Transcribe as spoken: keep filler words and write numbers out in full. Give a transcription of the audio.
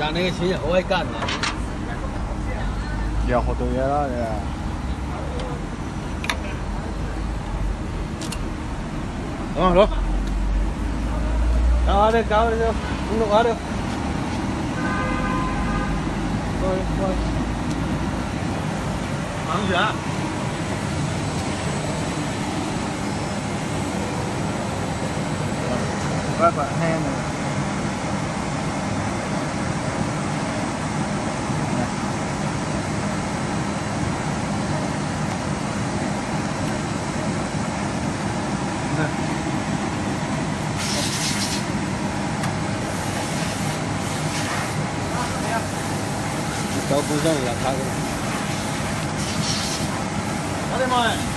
干那个亲戚好爱干的。 聊好多嘢啦，你啊。啊，攞。搞下啲，搞下啲，五六下啲。過去，過去。忙住啊！Các bạn hen này. Cháu cũng rất là khá. Ở đây mọi